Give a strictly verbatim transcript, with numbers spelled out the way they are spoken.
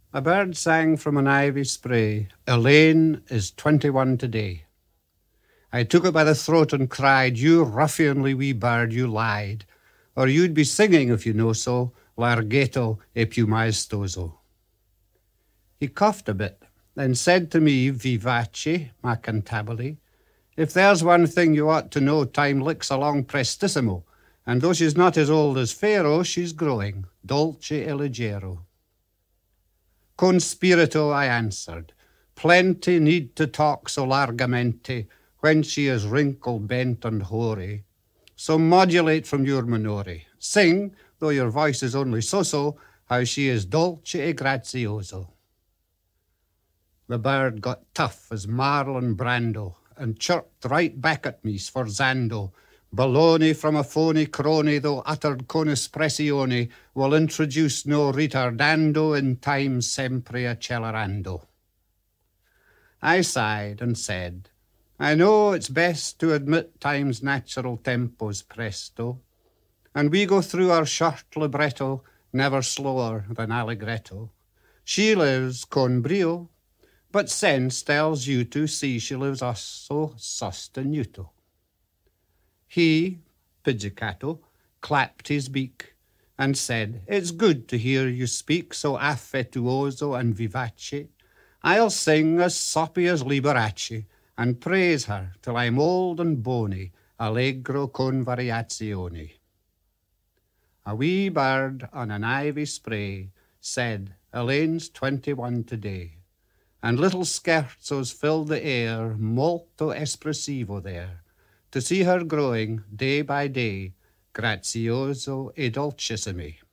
A bird sang from an ivy spray, Elaine is twenty-one today. I took it by the throat and cried, You ruffianly wee bird, you lied, or you'd be singing, if you know so, Larghetto e più maestoso. He coughed a bit, then said to me, Vivace, ma cantabile, if there's one thing you ought to know, time licks along prestissimo, and though she's not as old as Pharaoh, she's growing, dolce e leggero. Con spirito, I answered, plenty need to talk so largamente when she is wrinkled, bent, and hoary. So modulate from your minore. Sing, though your voice is only so-so, how she is dolce e grazioso. The bird got tough as Marlon Brando and chirped right back at me, sforzando. Baloney from a phony crony, though uttered con espressione, will introduce no retardando in time sempre accelerando. I sighed and said, I know it's best to admit time's natural tempo's presto, and we go through our short libretto never slower than allegretto. She lives con brio, but sense tells you to see she lives osso sostenuto. He, Pizzicato, clapped his beak and said, It's good to hear you speak so affettuoso and vivace. I'll sing as soppy as Liberace and praise her till I'm old and bony, allegro con variazioni. A wee bird on an ivy spray said, Elaine's twenty-one today, and little scherzos filled the air, molto espressivo there, to see her growing day by day, grazioso e dolcissimi.